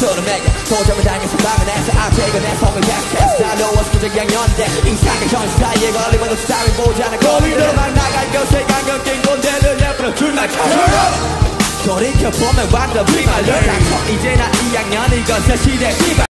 내게 도전을 당해서 방문해서 앞에 내 성을 계속해서 달려와서 고작 양년인데 이상한 현실사이에 걸리면 너 따윈 보지 않아 거리로 막 나갈 것에 강경 낀 꼰대를 예쁘는 줄만 돌이켜보면 완전 비말려 닥쳐 이제 난 2학년 이건 새 시대